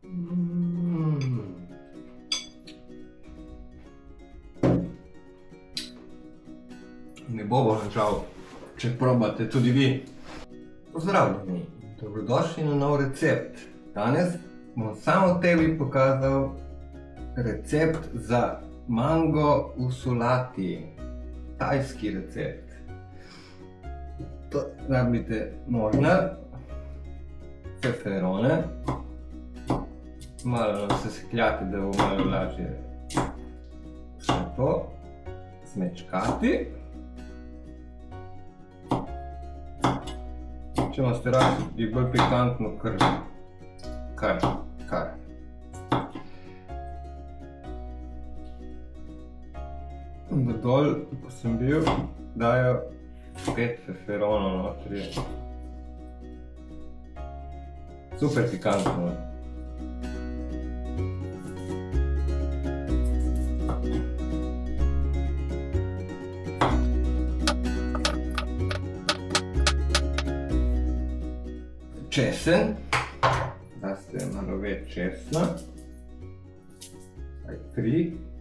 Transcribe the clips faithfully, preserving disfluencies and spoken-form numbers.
Mm. Ne bo končal, če probate tudi vi. Pozdravljeni, dobrodošli na nov recept. Danes bom samo tebi pokazal recept za mango v solati. Tajski recept. Rabite možna, feferone, malo sesekljati, da bo malo lažje vse to zmečkati. Če imate radi tudi bolj pikantno, kar, kar, kar. V dol, ko sem bil, dajo pet feferonov notri. Super pikantno. Česen, daste malo več česna, aj tri.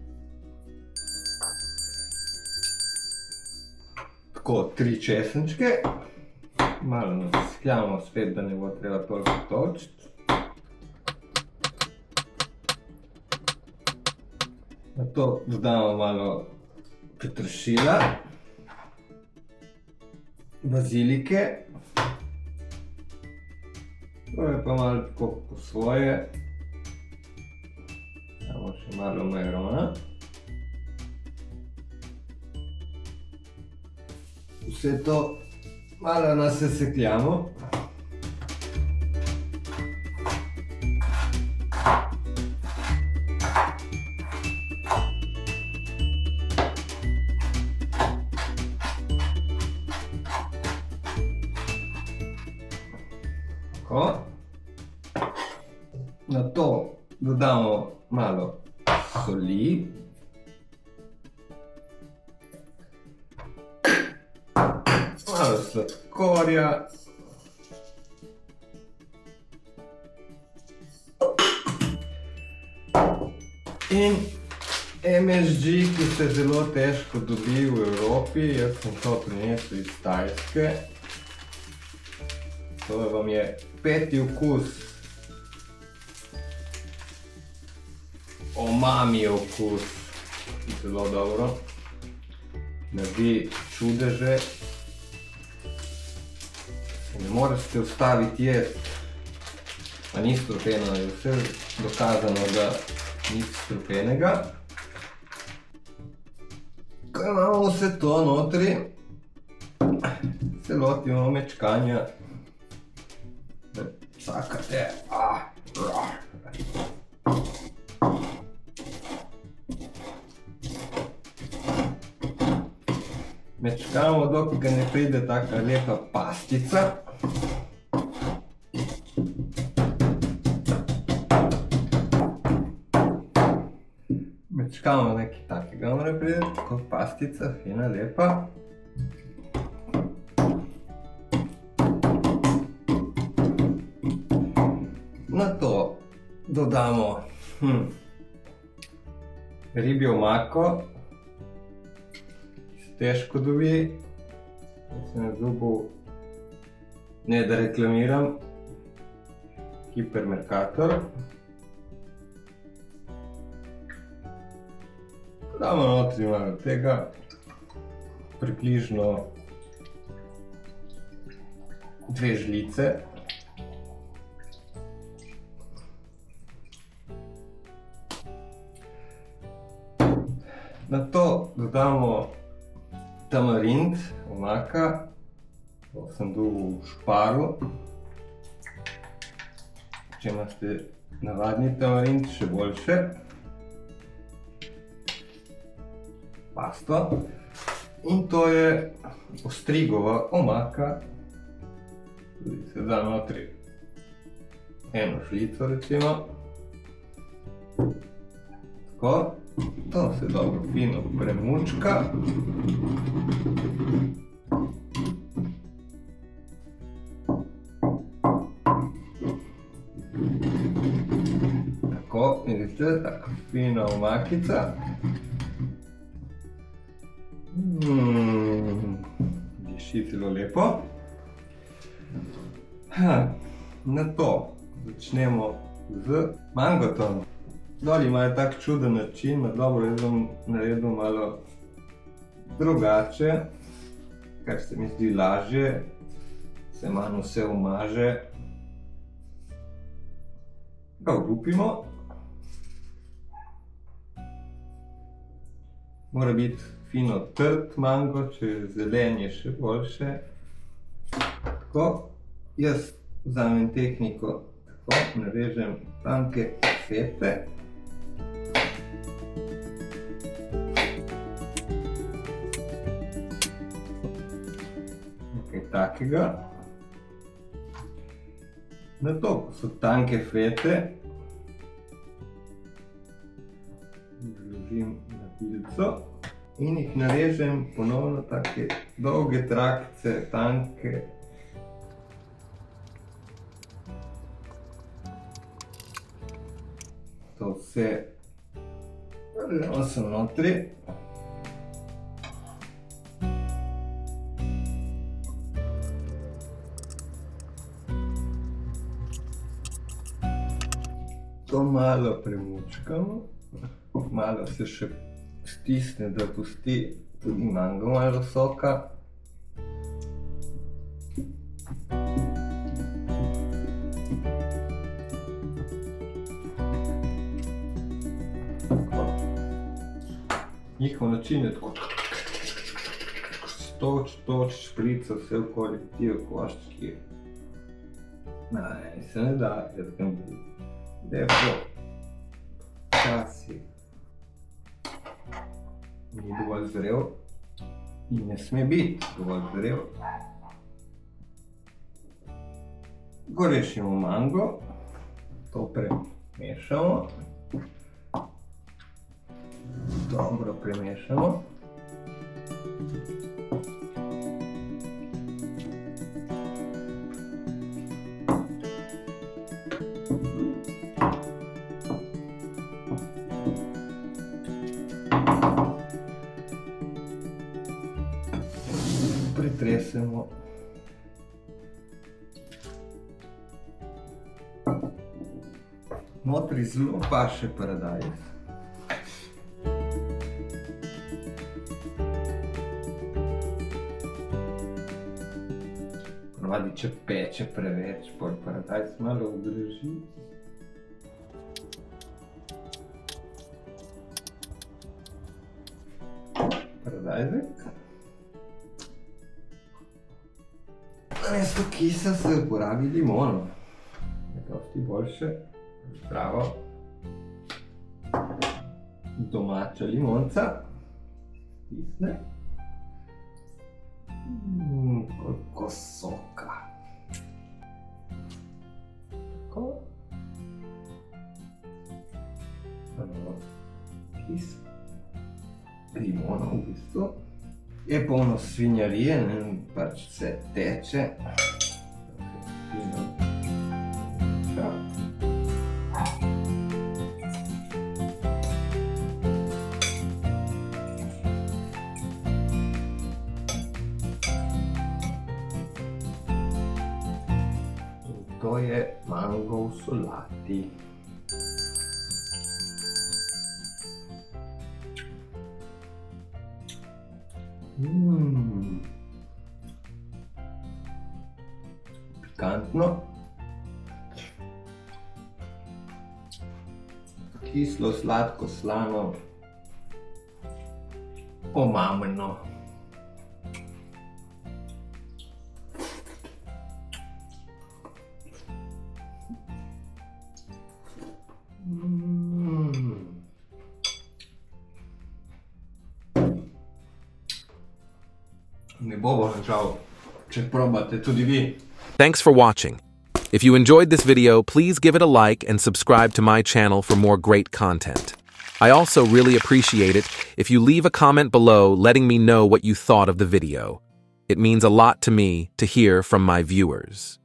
Tako, tri česenčke, malo nasekljamo spet, da ne bo treba toliko tolčiti. Nato dodamo malo peteršilja, bazilike. To je pa malo tako po svoje. Damo še malo majarona. Vse to malo nasesekljamo. Tako. Nato dodamo malo soli. Malo sladkorja. In em es ge, ki se zelo težko dobi v Evropi, jaz sem to prinesel iz Tajske. To vam je peti okus. Omami okus. Zelo dobro. Naredi čudeže. Ne morete ustaviti jesti, pa ni strupeno, je vse dokazano, da ni strupenega. Ko imamo vse to notri, se lotimo mečkanja, da cakate. Mečkamo, dokler ne pride taka lepa pastica. Mečkamo nekaj takega, mora pride, tako pastica, fina, lepa. Nato dodamo hm, ribjo omako. Težko dobi, da sem dobil, ne da reklamiram, Hipermercator. Damo notri malo tega, približno dve žlice. Nato dodamo tamarind, omaka, to sem dobil v Šparu. Če imate navadni tamarind, še boljše. Pasto. In to je ostrigova omaka. Tudi se da notri eno žlico, recimo. Tako. To se dobro fino premučka. vidite, tako fina omakica. Mm, diši zelo lepo. Ha, na to začnemo z mangotom. Doli imajo tak čuden način, ma dobro, jaz bom naredil malo drugače, kar se mi zdi lažje, se manj vse umaže. Ga olupimo. Mora biti fino trd mango, če je zelen, je še boljše. Tako, jaz vzamem tehniko, tako, narežem tanke fete. Nekaj takega. Na to, ko so tanke fete, zložim na pilco in jih narežem ponovno take dolge trakce, tanke. To vse vržemo sem notri. To malo premučkamo, malo se še stisne, da pusti tudi mango malo soka. Njihov način je tako toč, toč, šprica vse okoli, ti koščki. Naj, se ne da, jaz ga bili. Lepo, časi ni dovolj zrel in ne sme biti dovolj zrel. Gorešimo mango, to premešamo, dobro premešamo. Pretresemo. Notri zelo paše paradajz. Ponavadi, če peče preveč, pol paradajz malo obdrži. Paradajzek. Namesto kisa se uporabi limono. Je dosti boljše, zdravo. Domača limonca. Stisne. Mm, koliko soka. Tako. Kis. Limono v bistvu. Je polno svinjarije, ne, pač vse teče. In to je mango v solati. Mm. Pikantno, kislo, sladko, slano, omamno. Mm. Ne bo bo žal, če probate tudi vi. Thanks for watching. If you enjoyed this video, please give it a like and subscribe to my channel for more great content. I also really appreciate it if you leave a comment below letting me know what you thought of the video. It means a lot to me to hear from my viewers.